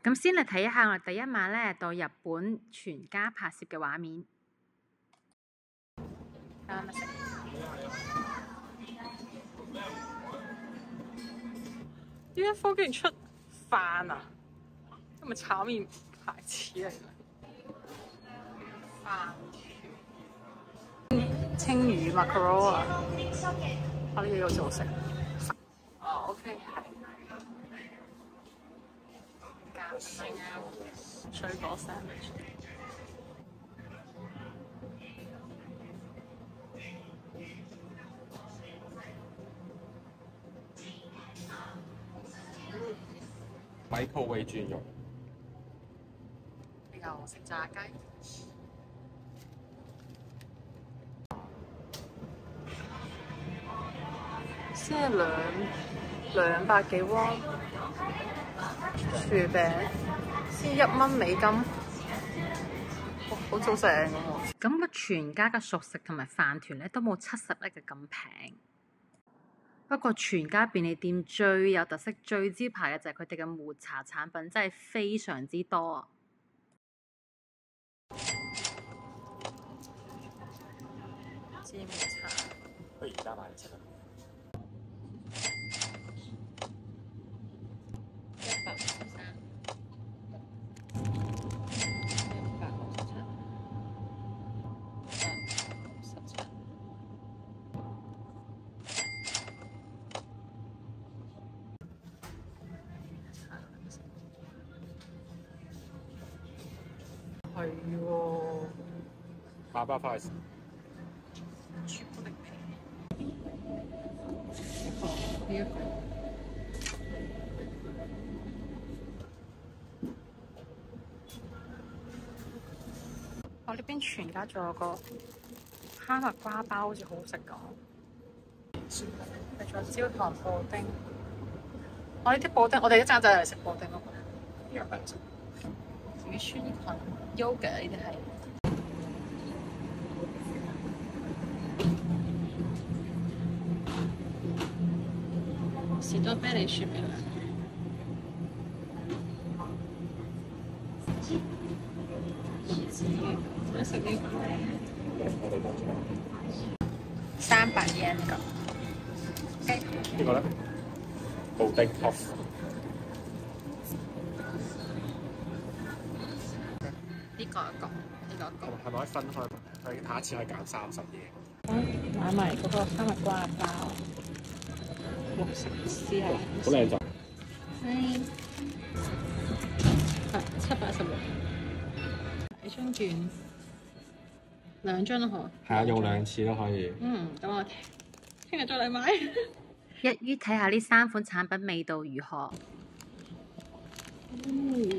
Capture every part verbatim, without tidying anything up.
咁先嚟睇一下我哋第一晚咧到日本全家拍攝嘅畫面。啱乜食？ 依家科竟然出飯啊！係咪炒麵牌子嚟㗎？飯團、青魚 macaroni 啊！呢個好似好食。哦 ，OK， 係。夾生啱，水果 sandwich。 microwave 轉肉， 又食炸雞，先係兩兩百幾汪，薯餅先一蚊美金，哇，好早食咁喎！ 咁個全家嘅熟食同埋飯團咧都冇七十一嘅咁平。不過全家便利店最有特色、最招牌嘅就係佢哋嘅抹茶產品，真係非常之多啊！ 芝麻茶， 不如而家買嚟食啦。 一百五十三，一百六十七，一百五十七。係喎， 八百塊。 朱古力皮。呢一個。我呢邊全家仲有個哈密瓜包，好似好好食咁。仲有焦糖布丁。我呢啲布丁，我哋一陣就嚟食布丁咯。一百隻。魚酸菌 yogurt 呢啲係。士多啤梨雪餅。想食呢個？三百 yen 呢個。Okay. 呢個咧？布丁 puff。 呢個一個，呢個一個。 係咪可以分開？佢下一次可以揀三十嘢。 買埋嗰個哈密瓜包，綠色試下。 好靚就。 係。係七百一十六。買張券，兩張都好。 係啊，用兩次都可以。 嗯，咁我聽日再嚟買。 一於睇下呢三款產品味道如何。 嗯。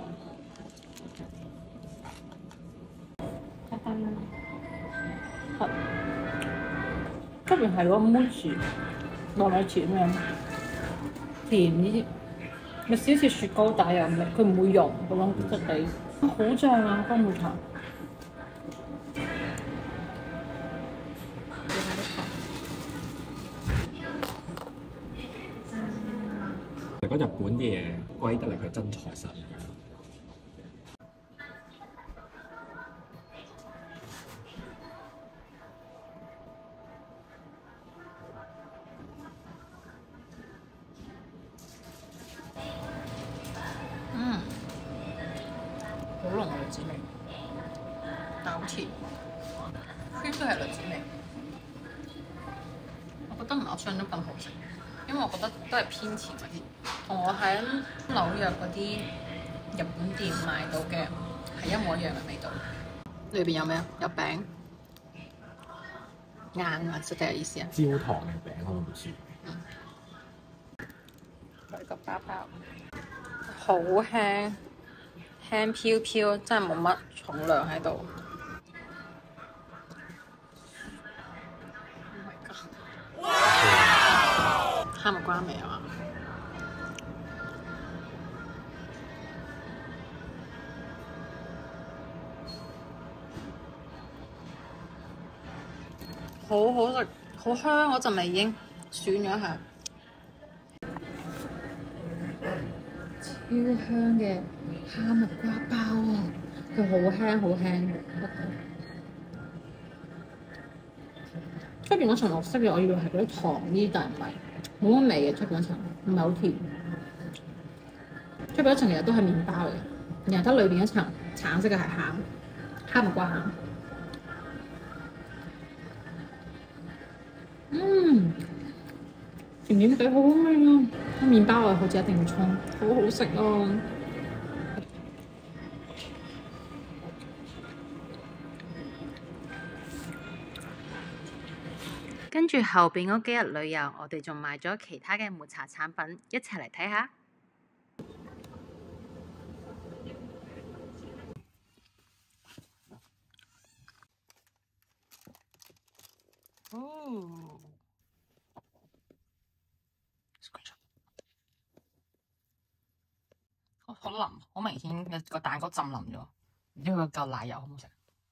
係。出邊係嗰個 mochi 糯米糍咁樣，甜啲，咪少少雪糕底又味，佢唔會溶嗰種質地，好正啊！嗰抹茶。 如果日本啲嘢貴得嚟，佢真材實料。 嗯，好濃嘅栗子味，但好甜。cream 都係栗子味，我覺得唔係我想像中咁好食，因為我覺得都係偏甜嗰啲，同我喺紐約嗰啲日本店買到嘅係一模一樣嘅味道。裏邊有咩啊？有餅，硬啊，即係意思啊？ 焦糖嘅餅可能唔算。 嗯。佢個包包好輕，輕飄飄，真係冇乜重量喺度。Oh my god！ 哈密瓜味啊嘛〜好好食，好香嗰陣味已經轉咗一下。 超香嘅哈密瓜包啊！佢好輕好輕，出邊嗰層綠色嘅，我以為係嗰啲糖衣，但唔係，冇乜味嘅出邊嗰層，唔係好甜。出邊一層其實都係麵包嚟嘅，然後得裏邊一層橙色嘅係餡，哈密瓜餡。嗯，甜甜地好好味啊！啲麵包啊，好似一定要沖，好好食啊！ 跟住後邊嗰幾日旅遊，我哋仲買咗其他嘅抹茶產品，一齊嚟睇下。哦， 好腍，好明顯個蛋糕浸腍咗，唔知佢夠奶油好唔好食？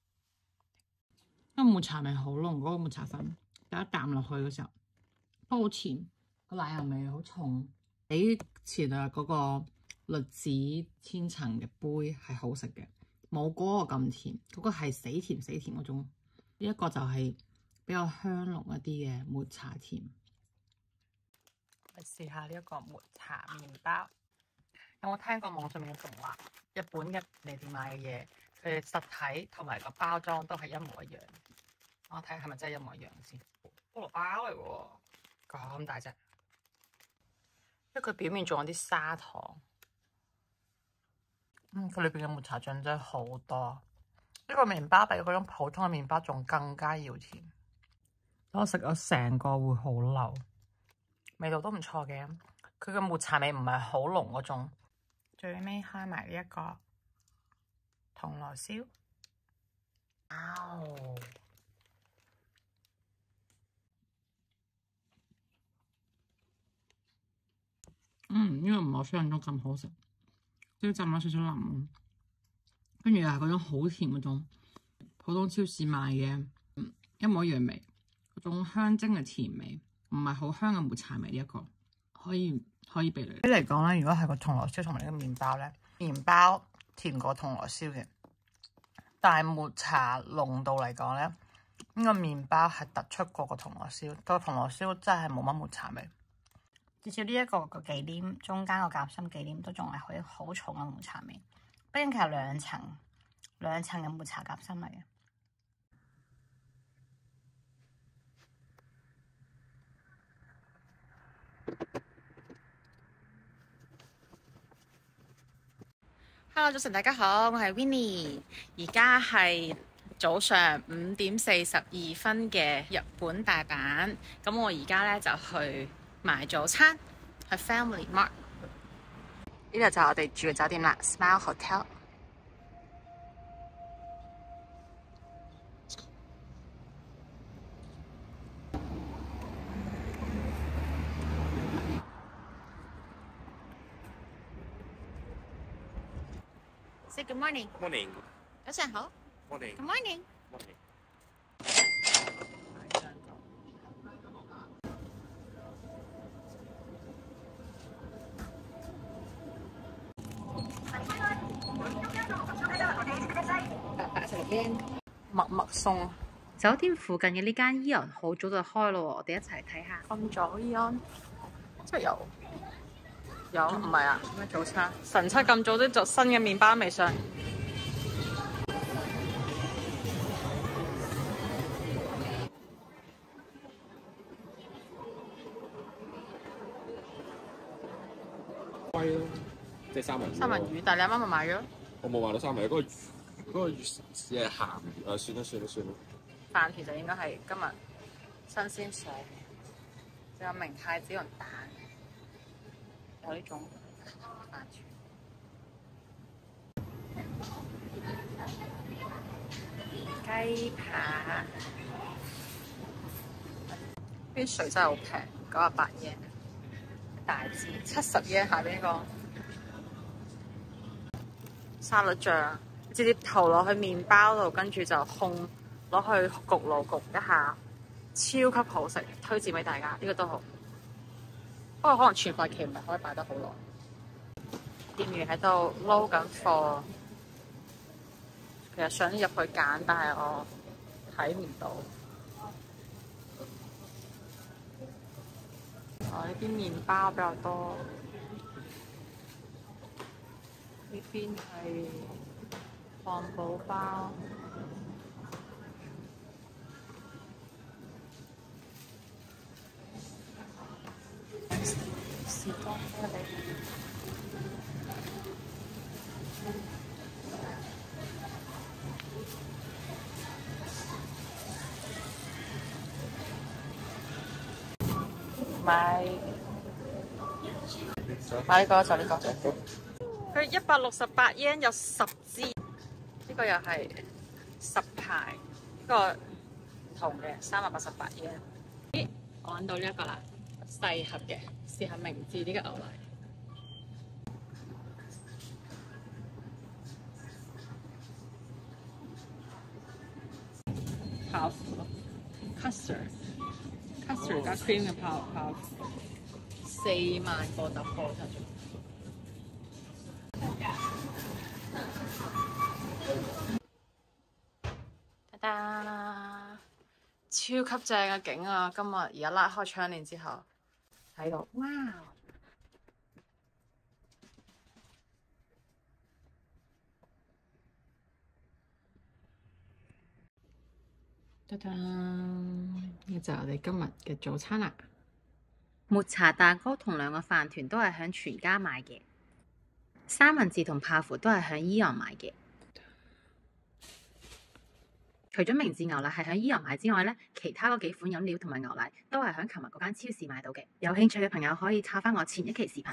因為抹茶味好濃，嗰個抹茶粉第一啖落去嘅時候，都好甜，個奶油味好重。比前日嗰個栗子千層嘅杯係好食嘅，冇嗰個咁甜，嗰個係死甜死甜嗰種。呢一個就係比較香濃一啲嘅抹茶甜。嚟試下呢一個抹茶麵包。有冇聽過網上面嘅動畫？日本嘅便利店買嘅嘢，佢哋實體同埋個包裝都係一模一樣。我睇下係咪真係一模一樣先。菠蘿包嚟喎，咁大隻。因為佢表面仲有啲砂糖。嗯，佢裏邊嘅抹茶醬真係好多。呢個麵包比嗰種普通嘅麵包仲更加要甜。我食咗成個會好流，味道都唔錯嘅。佢嘅抹茶味唔係好濃嗰種。最尾開埋呢一個銅鑼燒，哦！嗯，因為唔係我想象中咁好食，即係浸咗少少腍，跟住又係嗰種好甜嗰種，普通超市賣嘅一模一樣味，嗰種香精嘅甜味，唔係好香嘅抹茶味呢一個，可以。可以俾你。嚟講咧，如果係個銅鑼燒同埋呢個麵包咧，麵包甜過銅鑼燒嘅，但係抹茶濃度嚟講咧，呢、呢個麵包係突出過個銅鑼燒。個銅鑼燒真係冇乜抹茶味。至少呢一個個忌廉中間個夾心忌廉都仲係可以好重嘅抹茶味。畢竟其實兩層兩層嘅抹茶夾心嚟嘅。Hello， 早晨，大家好，我係 Winnie， 而家係早上五點四十二分嘅日本大阪，咁我而家咧就去買早餐，去 Family Mart。呢度就係我哋住嘅酒店啦 ，Smile Hotel。Say good morning. Morning. 早上好。 Morning. Good morning. Morning. 麥麥送。 酒店附近嘅呢間 Aeon 好早就開咯，我哋一齊睇下。 咁早 Aeon，即係有有唔係啊？咩早餐？晨七咁早都做新嘅麵包未上。 龜咯，即係三文魚。 三文魚，但係你啱啱咪買咗？ 我冇買到三文魚，嗰、嗰個嗰、嗰個魚係鹹魚，誒算啦算啦算啦。 飯其實應該係今日新鮮上，仲有明太子同蛋，有呢種飯團。雞扒，啲水真係好平，九十八 yen，大支七十 yen 下邊呢個沙律醬，直接投落去麵包度，跟住就烘攞去焗爐焗一下，超級好食，推薦俾大家。呢、這個都好，不過可能存放期唔係可以擺得好耐。 店員喺度撈緊貨，其實想入去揀，但係我睇唔到。哦，呢邊麵包比較多，呢邊係漢堡包。時光咖喱。買買呢個就呢個，佢一百六十八 yen 有十支，呢個又係十排，呢個唔同嘅三百八十八 yen。咦，我揾到呢一個啦，細盒嘅，試下明治呢個牛奶。泡芙咯 ，custard，custard 加 cream 嘅泡泡芙，四萬個特貨出咗。噠噠，超級正嘅景啊！今日而家拉開窗簾之後，睇到，哇！噠噠，呢就係我哋今日嘅早餐啦。抹茶蛋糕同兩個飯團都係響全家買嘅，三文治同泡芙都係響伊昂買嘅。除咗明治牛奶係響伊昂買之外咧，其他嗰幾款飲料同埋牛奶都係響琴日嗰間超市買到嘅。有興趣嘅朋友可以抄翻我前一期視頻。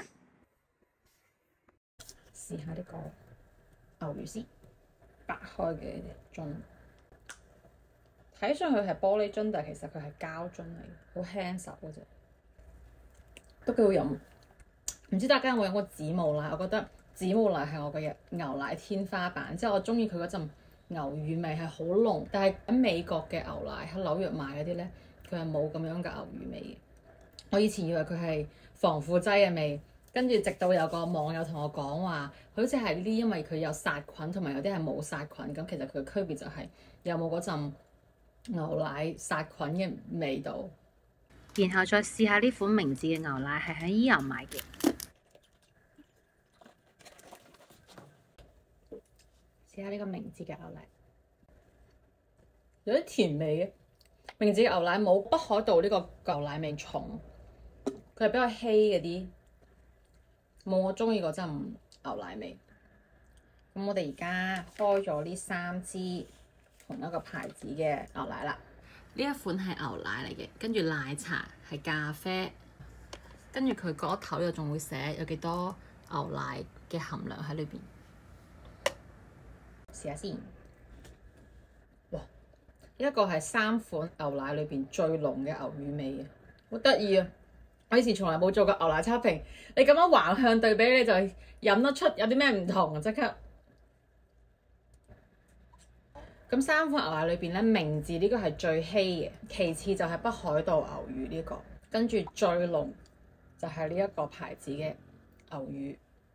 試下呢個牛乳先，白開嘅樽。睇上去係玻璃樽，但係其實佢係膠樽嚟，好輕手嗰隻，都幾好飲。唔知大家有冇飲過子母奶？我覺得子母奶係我嘅牛奶天花板，即係我中意佢嗰陣牛乳味係好濃。但係喺美國嘅牛奶喺紐約買嗰啲咧，佢係冇咁樣嘅牛乳味嘅。我以前以為佢係防腐劑嘅味，跟住直到有個網友同我講話，佢好似係呢啲，因為佢有殺菌，同埋有啲係冇殺菌。咁其實佢嘅區別就係有冇嗰陣牛奶殺菌嘅味道，然後再試下呢款明治嘅牛奶係喺伊昂買嘅，試下呢個明治嘅牛奶，有啲甜味嘅。明治嘅牛奶冇北海道呢個牛奶味重，佢係比較稀嗰啲，冇我中意嗰陣牛奶味。咁我哋而家開咗呢三支同一個牌子嘅牛奶啦，呢一款係牛奶嚟嘅，跟住奶茶係咖啡，跟住佢嗰頭又仲會寫有幾多牛奶嘅含量喺裏邊。試下先，哇！呢一個係三款牛奶裏邊最濃嘅牛乳味嘅，好得意啊！我以前從來冇做過牛奶測評，你咁樣橫向對比你就飲得出有啲咩唔同啊！即刻。咁三款牛奶裏邊咧，明治呢個係最稀嘅，其次就係北海道牛乳呢個，跟住最濃就係呢一個牌子嘅牛乳。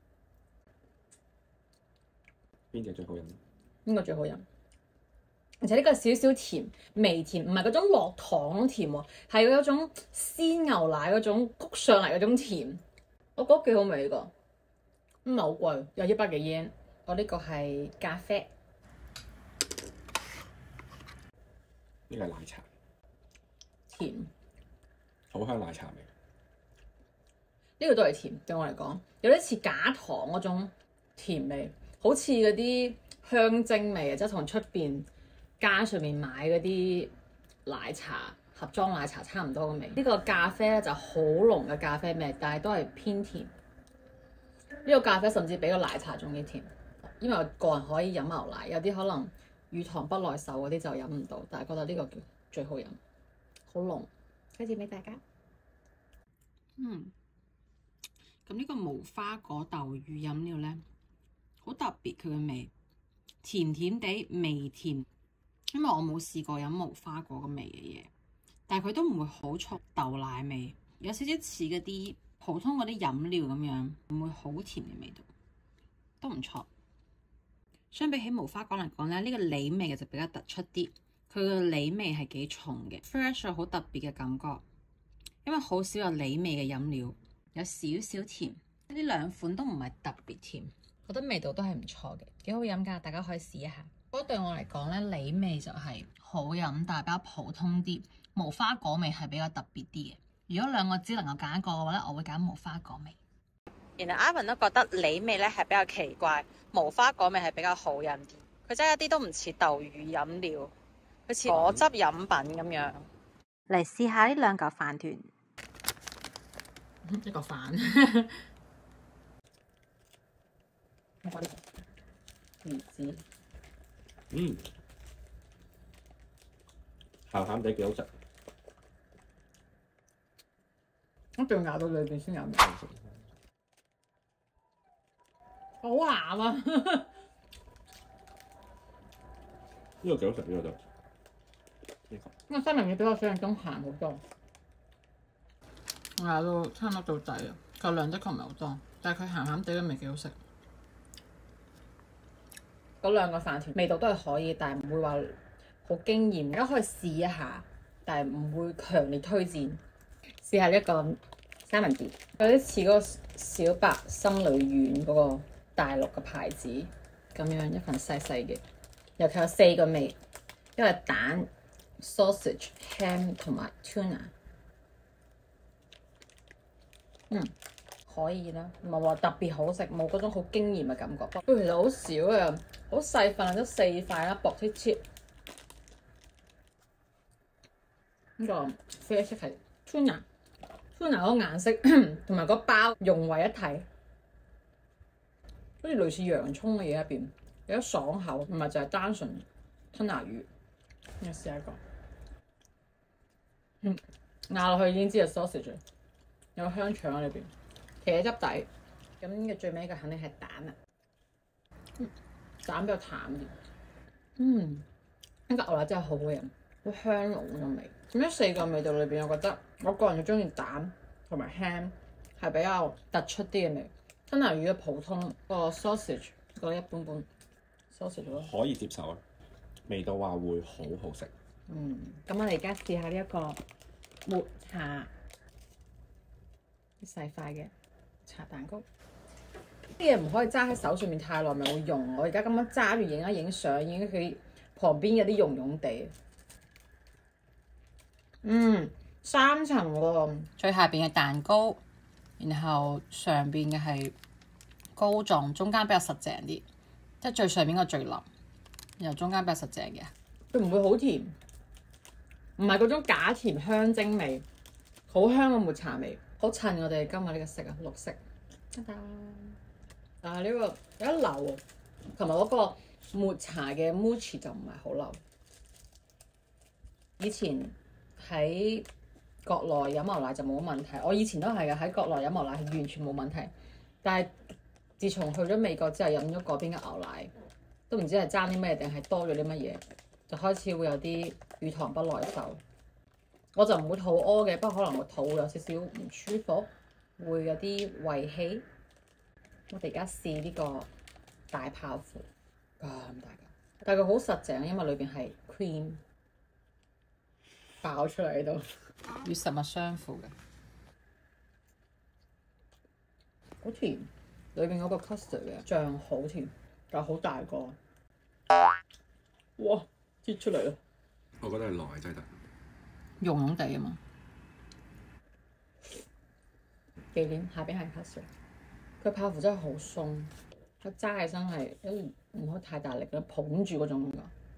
邊隻最好飲？ 邊個最好飲？而且呢個少少甜，微甜，唔係嗰種落糖嗰種甜喎，係嗰種鮮牛奶嗰種谷上嚟嗰種甜，我覺得幾好味呢個，唔係好貴，有一百幾 yen。我呢個係咖啡。 呢個係奶茶， 甜， 好香奶茶味。 呢個都係甜，對我嚟講有啲似假糖嗰種甜味，好似嗰啲香精味啊，即係同出邊街上面買嗰啲奶茶盒裝奶茶差唔多嘅味。呢個咖啡咧就好濃嘅咖啡味，但係都係偏甜。呢個咖啡甚至比個奶茶仲要甜，因為我個人可以飲牛奶，有啲可能乳糖不耐受嗰啲就飲唔到，但係覺得呢個叫最好飲，好濃。推薦俾大家。嗯，咁呢個無花果豆乳飲料咧，好特別佢嘅味，甜甜地微甜，因為我冇試過飲無花果嘅味嘅嘢，但係佢都唔會好重豆奶味，有少少似嗰啲普通嗰啲飲料咁樣，唔會好甜嘅味道。 都唔錯。相比起無花果嚟講咧，呢、這個梨味嘅就比較突出啲，佢個梨味係幾重嘅 ，fresh 好特別嘅感覺。因為好少有梨味嘅飲料，有少少甜，呢兩款都唔係特別甜，覺得味道都係唔錯嘅，幾好飲㗎，大家可以試一下。不過對我嚟講咧，梨味就係好飲，但係比較普通啲，無花果味係比較特別啲嘅。如果兩個只能夠揀一個嘅話咧，我會揀無花果味。原來 Ivan 都覺得梨味咧係比較奇怪，無花果味係比較好飲啲。佢真係一啲都唔似豆乳飲料，佢似果汁飲品咁樣。嚟試下呢兩嚿飯團，一個飯，我覺得魚子， 嗯，鹹鹹地幾好食。 我仲咬到裏邊先有味，好鹹啊！ 呢個幾好食，呢個就呢個。 因為三文魚比我想象中鹹好多，我咬到差唔多到底啊！個量的確唔係好多，但係佢鹹鹹地嘅味幾好食。嗰兩個飯團味道都係可以，但係唔會話好驚豔。大家可以試一下，但係唔會強烈推薦。試下呢一個三文治，有啲似嗰個小白心裏丸嗰個大陸嘅牌子咁樣，一份細細嘅，尤其有四個味，因為蛋、sausage、ham 同埋 tuna。嗯，可以啦，唔係話特別好食，冇嗰種好驚豔嘅感覺。不過其實好少啊，好細份，得四塊啦，薄啲切。呢個啡色係 tuna。tuna 嗰個顏色同埋個包融為一體，好似類似洋葱嘅嘢入邊，有啲爽口，唔係就係單純吞拿魚。我試下一個，嗯，咬落去已經知係 sausage， 有香腸喺裏邊，茄汁底。咁嘅最尾一個肯定係蛋啦，嗯，蛋比較淡啲。嗯，呢個牛奶真係好好飲，好香濃嗰種味。咁呢四個味道裏邊，我覺得我個人最中意蛋同埋 ham 係比較突出啲嘅味。吞拿魚嘅普通，個 sausage 覺得一般般 ，sausage 咯可以接受啊，味道話會好好食。 嗯，咁我哋而家試下呢一個抹茶細塊嘅茶蛋糕。啲嘢唔可以揸喺手上面太耐，咪會溶。我而家咁樣揸住影一影相，影佢旁邊有啲溶溶地。嗯，三層喎， 最下邊嘅蛋糕，然後上邊嘅係膏狀，中間比較實淨啲，即係最上邊個最腍，然後中間比較實淨嘅。 佢唔會好甜，唔係嗰種假甜香精味，好香嘅抹茶味，好襯我哋今日呢個色啊，綠色。得得，但係呢個有一流喎，同埋嗰個抹茶嘅 mochi 就唔係好流。以前喺國內飲牛奶就冇乜問題，我以前都係嘅，喺國內飲牛奶係完全冇問題。但係自從去咗美國之後，飲咗嗰邊嘅牛奶，都唔知係爭啲咩定係多咗啲乜嘢，就開始會有啲乳糖不耐受。我就唔會肚屙嘅，不過可能個肚有少少唔舒服，會有啲胃氣。我哋而家試呢個大泡芙，咁大個，但係佢好實淨，因為裏邊係 cream 爆出嚟喺度， 與實物相符嘅， 好甜。裏邊嗰個 custard 嘅醬好甜，但係好大個，哇！擠出嚟啦！ 我覺得係耐真係得， 溶溶地啊嘛。 忌廉下邊係 custard，佢泡芙真係好鬆，佢揸起身係一唔可以太大力咁捧住嗰種㗎。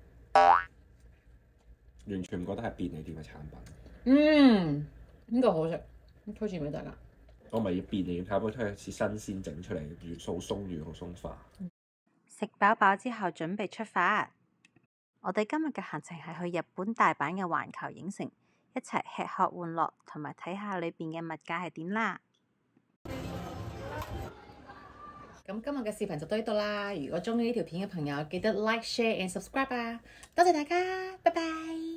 完全唔覺得係便利店嘅產品。 嗯，呢個好食，推薦俾大家。 我咪要便利店產品，出係似新鮮整出嚟，越好鬆軟，好鬆化。 食飽飽之後，準備出發。我哋今日嘅行程係去日本大阪嘅環球影城，一齊吃喝玩樂，同埋睇下裏邊嘅物價係點啦。 咁今日嘅視頻就到呢度啦。如果中意呢條片嘅朋友，記得 like、share and subscribe 啊！多謝大家，拜拜。